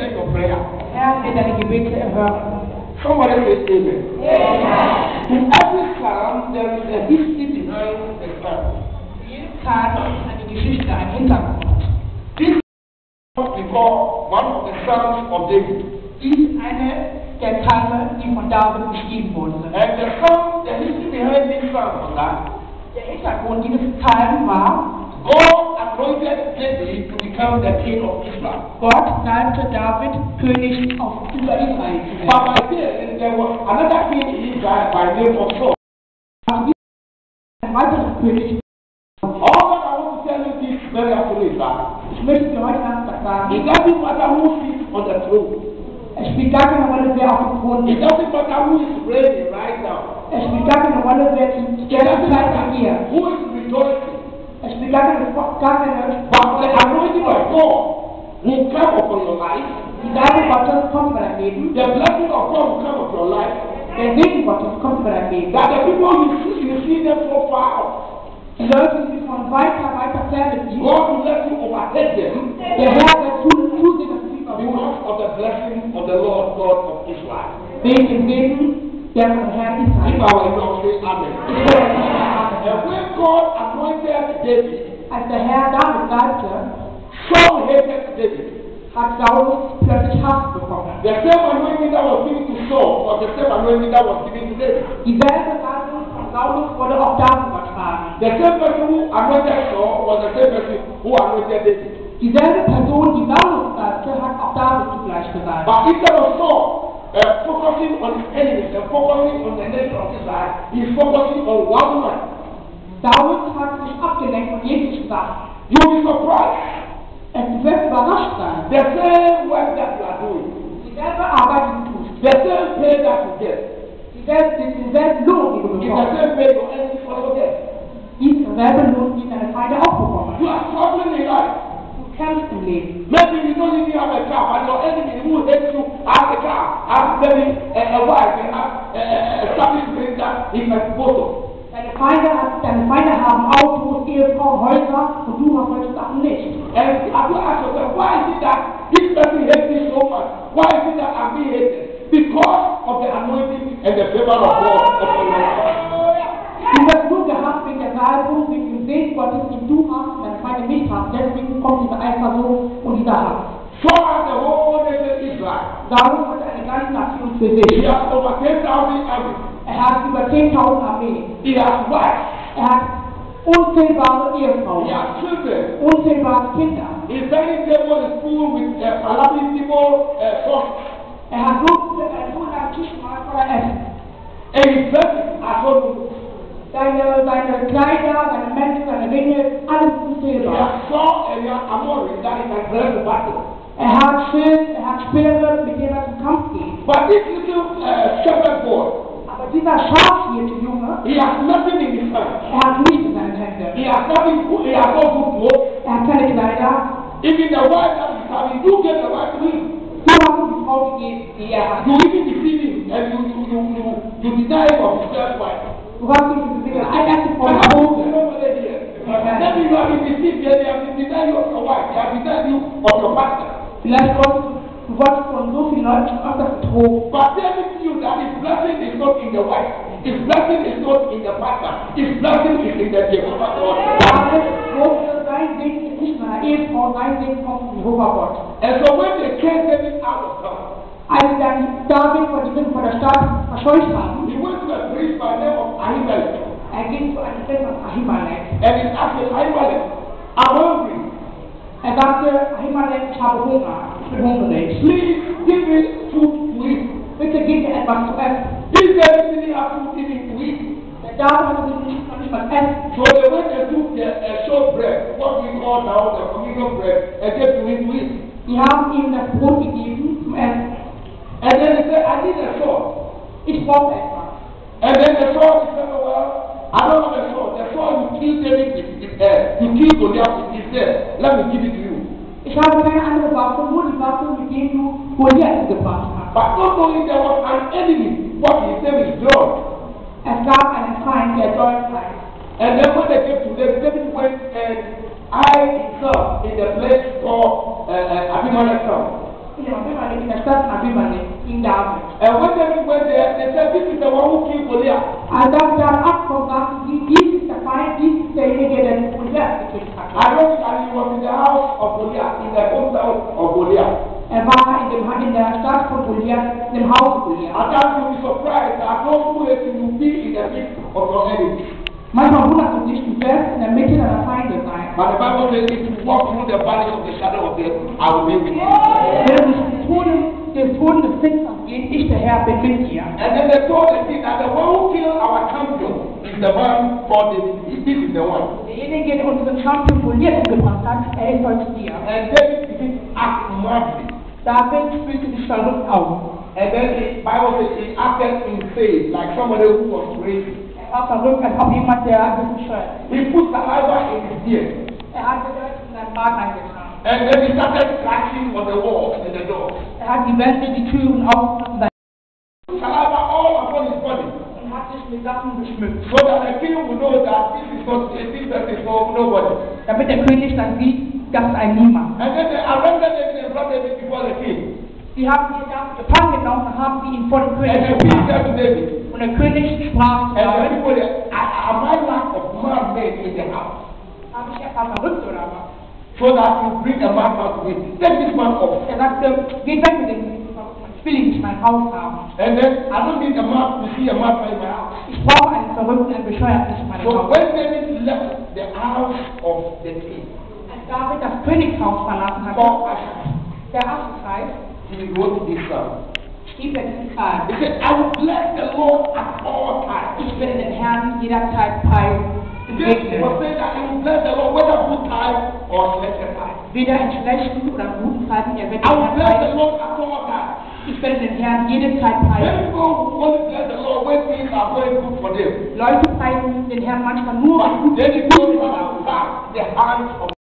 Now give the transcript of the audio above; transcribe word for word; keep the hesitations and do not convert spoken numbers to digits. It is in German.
hear your prayer. Herr wird deine Gebete erhören. Somebody say amen. Amen. In every psalm, there is a history behind the psalm. Jeden Psalm ist eine Geschichte, ein Hintergrund. This is we call one of the psalms of David. Dies ist eine der Psalme, die von David geschrieben wurden. And the psalm, the history behind this psalm was that Der Hintergrund dieses Psalms war, God anointed David to become the king of Israel. Gott salbte David König auf über Israel zu werden. But by then, there was another king in Israel by the name of Saul. Ein weiterer König. All that I want to tell you this very afternoon is that Ich möchte dir heute Nachmittag sagen, it doesn't matter who sits on the throne. es spielt gar keine Rolle, wer auf dem Thron It ist. doesn't matter who is reigning right now. Es spielt gar keine Rolle, wer zu It der doesn't Zeit matter regiert. who is rejoicing. Es spielt gar keine, gar keine But the anointing of God will come upon your life. Die Salbung Gottes kommt über dein Leben. The blessing of God will come upon your life. Der Segen Gottes kommt über dein Leben. That the people you see, you see them so far out. Die Leute, die von weiter, weiter ferne sind, God will let you overtake them der Herr wird zu- zusehen, dass sie überholen. because of the blessing of the Lord God of Israel. Wegen dem Segen, der von Herrn If I Israel. were you, I would say Amen. Ich höre es nicht mehr And an. when God anointed David, Als der Herr David salbte, Saul hated David. hat Saulus plötzlich Hass bekommen. The same anointing that was given to Saul was the same anointing that was given to David. Dieselbe Salbung von Saulus wurde auch David übertragen. The same person who anointed Saul was the same person who anointed David. Dieselbe Person, die Saulus salbte, hat auch David zugleich gesalbt. But instead of Saul uh, focusing on his enemies and focusing on the nation of Israel, he's focusing on one man. David hat sich abgelenkt von jeglichen Sachen. You'll be surprised. Es wird überrascht sein. The same work that you are doing, Dieselbe Arbeit, die du tust. the same pay that you get, Dieselbe, denselben Lohn, den du is the bekommst. same pay your enemies also get. Dieselbe Lohn, den deine Feinde auch bekommen. You are struggling in life. Du kämpfst im Leben. Maybe you don't even have a car, but your enemy who hates you has a car, has maybe a, a wife, and has a, a, a service ring that he can boast of. Deine Feinde, deine Feinde haben Autos, Ehefrauen, Häuser und du hast solche Sachen nicht. And have you asked yourself, why is it that this person hates me so much? Why is it that I'm being hated? Because of the anointing and the favor of God upon your life. Du wirst nur gehasst wegen der Salbung, wegen dem Segen Gottes, den du hast und deine Feinde nicht hast. Deswegen kommt dieser Eifersucht und dieser Hass. So has the whole nation Israel. Saulus hatte eine ganze Nation für He sich. has over ten thousand armies. Er hat über zehntausend Armeen. He has wives. Er hat unzählbare He Ehefrauen, has children. unzählbare Kinder. His dining table is full with uh, palatable uh, sauces. Er hat so, er hat so lange Tisch mal voller Essen. And his dresses are so good. Seine, seine Kleider, seine Mäntel, seine Ringe, alles He unzählbar. has saw and he has armory that he can dress the battle. Er hat Schild, er hat Speere, mit denen er zum Kampf geht. But this little uh, shepherd boy, Aber dieser Schafhirte Junge, he has nothing in his hand. er hat nichts in seinen Händen. He has nothing good, he has no good clothes. Er hat keine Kleider. Even the wife that he's having, you get the wife to him. Du hast ihm die Frau gegeben, die er hat. You even deceive him and you you you you, you deny him of his first wife. Du hast ihm diese erste Frau And how do you gehoben. know whether here? Maybe you have been deceived and they have been denied you of your wife. They have denied you of your master. Vielleicht wolltest du, du wolltest von so vielen Leuten schon öfters betrogen. But telling you that his blessing is not in the wife. His blessing is not in the partner. His blessing is in the Jehovah God. Aber große, sein Segen ist nicht meiner Ehefrau, sein Segen kommt von Jehovah Gott. And so when they came David out of town, Als sie dann David von diesem von der Stadt verscheucht haben, he went to a priest by the name of Ahimelech. er ging zu einem Fest von Ahimelech. And he asked him, Ahimelech, I'm hungry. Er sagte, Ahimelech, ich habe Hunger, ich bin hungrig. Please give me food to eat. Bitte gib mir etwas zu essen. This guy didn't have food even to eat. Der David hatte nicht, noch nicht mal essen. So they went and took the uh, short bread, what we call now the communion bread, and gave to him to eat. Die haben ihm das Brot gegeben zum Essen. And then he said, I need a sword. Ich brauche etwas. And then the sword, he said, oh, well, I don't have a sword. The sword you killed David with, with, uh, you killed Goliath with is there. Let me give it to you. Ich habe keine andere Waffe, nur die Waffe, mit der du Goliath gebracht hast. But not only there was an enemy, what his name is John. Es gab einen Feind, der Deutsch heißt. And then when they came to David, David went and hid himself in the place called uh, uh, Abimelech's house. In dem in der Stadt Abimelech in David. And when David went there, they said, this is the one who killed Goliath. Als er dann abkommt, dies ist der Feind, dies ist derjenige, der den Goliath gekillt hat. Ironically, he was in the house of Goliath, in the hometown of Goliath. Er war in, dem, in der Stadt von Goliath, in dem Haus Goliath. At times you'll be surprised that those who hate you will be in the midst of your enemy. Manchmal wundert es dich, du wirst in der Mitte deiner Feinde sein. But the Bible says, if you walk through the valley of the shadow of death, I will be with you. Wenn du durch den Tod des Todes des Finsters geht, ich der Herr bin mit dir. And then they told the king that the one who killed our champion is the man called David. This is the one. Derjenige, der unseren Champion Goliath umgebracht hat, er ist heute dir. And David begins to act madly. David fühlte sich verrückt auf. And then the Bible says he acted in faith, like somebody who was crazy. Er war verrückt, als ob jemand, der bescheuert. He put saliva in his beard. Er hat in seinen Bart eingetragen. And then he started scratching on the walls and the doors. Er hat die Wände, die Türen auf Saliva all upon his body. und hat sich mit Sachen geschmückt. So that the king will know that this is not a thing that is for nobody. Damit der König dann sieht, das ist ein Niemand. And then they arrested David and brought David before the king. Sie haben ihn dann gefangen genommen und haben sie ihn vor dem König And the king gebracht. said to David, Und der König sprach zu and the David, people there, am I lack of man made in the house? habe ich etwa verrückt oder was? So that you bring a man back to me. Take this man off. Er sagte, geht weg mit dem, ich will ihn nicht in mein Haus haben. And then I don't need a man to see a man in my house. Ich brauche einen Verrückten, einen Bescheuerten nicht in meinem So Haus. when David left the house of the king, Als David das Königshaus verlassen hat, for Asher, der Aschenreich, he wrote this down. schrieb er diesen Fall. He said, I will bless the Lord at all times. Ich will den Herrn jederzeit preisen. This was saying that he will bless the Lord whether good time or lesser time. Weder in schlechten oder guten Zeiten, er wird I den will Herrn bless the preisen. Lord at all times. Ich werde den Herrn jede Zeit preisen. Many people only bless the Lord when things are going good for them. Leute preisen den Herrn manchmal nur, wenn But gute then Dinge it goes laufen. back the hands of